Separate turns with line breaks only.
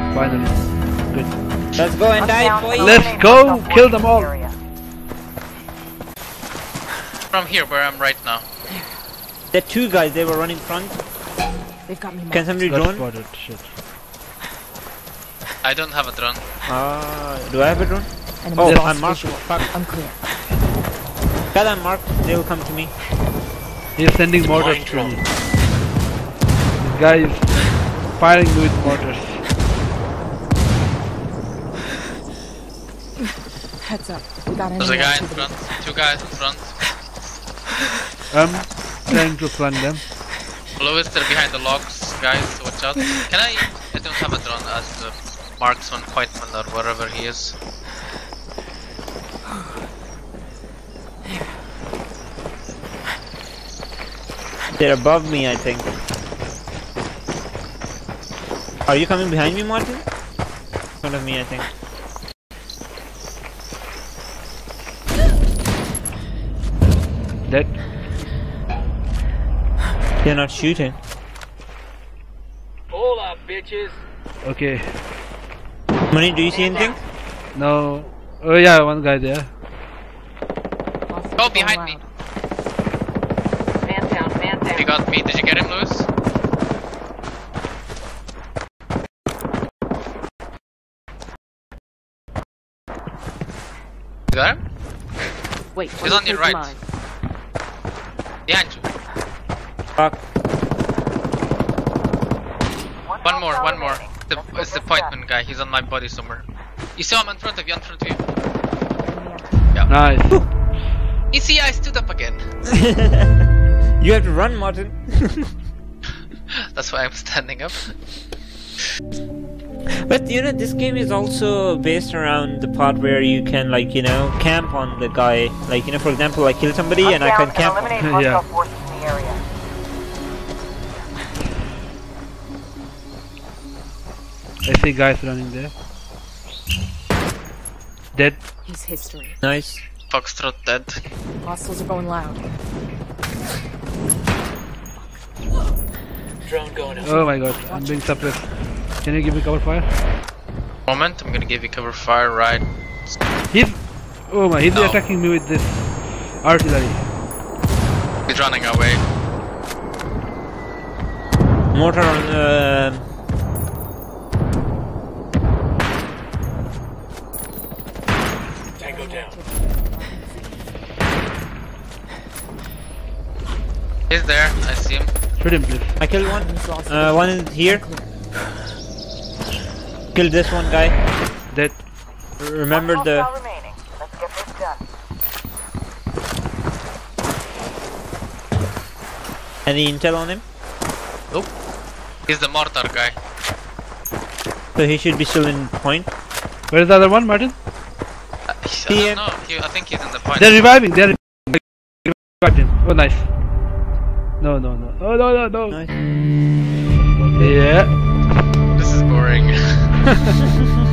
Finally. Good.
Let's go and die, boys.
Let's go! Kill them all!
From here, where I'm right now.
The two guys, they were running front.
They've got me.
Can somebody drone?
Spotted. Shit.
I don't have a drone.
Do I have a drone?
Enemy
Oh, I'm marked. Fuck.
I'm clear.
Tell them marked, they will come to me.
He's sending mortars to me. This guy is firing me with mortars.
Heads up. We got
There's a
enemy
guy in
activity.
front. Two guys in front.
I'm trying to flank them.
Lewis, they're behind the logs, guys. Watch out. Can I don't have a drone as the Marksman, Whiteman, or whatever he is.
They're above me, I think. Are you coming behind me, Martin? In front of me, I think.
Dead.
They're not shooting.
Hola, bitches.
Okay.
Money, do you see anything?
No. Oh yeah, one guy there.
Oh, behind me.
Man down, man down.
He got me. Did you get him, Lewis? You got him?
Wait,
He's on your right. Behind you.
Fuck.
One more. It's the Whiteman guy. He's on my body somewhere. You saw him in front of you, Yeah.
Nice.
You see, I stood up again.
You have to run, Martin.
That's why I'm standing up.
But you know, this game is also based around the part where you can, like, you know, camp on the guy. Like, you know, for example, I kill somebody and I can camp on him.
Yeah. I see guys running there. Dead.
He's history.
Nice.
Foxtrot dead.
Hostiles are going loud.
Drone going up.
Oh my god, I'm being suppressed. Can you give me cover fire?
Moment, I'm gonna give you cover fire right.
He's... Oh my, he's
No.
attacking me with this artillery.
He's running away.
Mortar on the...
Tango down.
He's there, I see him.
Shoot him please.
I killed one. One is here. Killed this one guy.
Dead.
Remember the...
remaining. Let's get this done.
Any intel on him?
Nope. He's the mortar guy.
So he should be still in point.
Where's the other one, Martin?
I
Here.
don't know. I think he's in the point.
They're reviving, they're reviving. Oh nice. No. Oh no.
Nice.
Yeah.
This is boring.